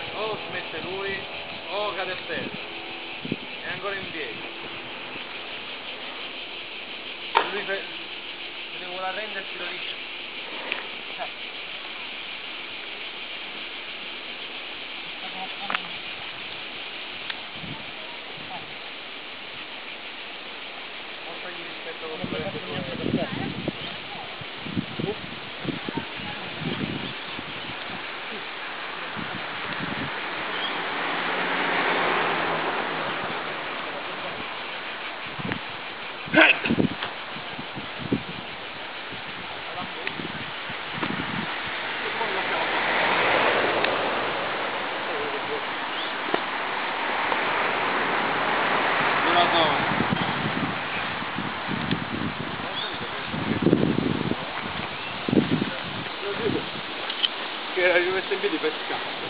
o smette lui o cade a terra e ancora in piedi. Lui se ne vuole arrendersi lo dice. Mostragli rispetto con quello. Che era rimesso in piedi per scappare.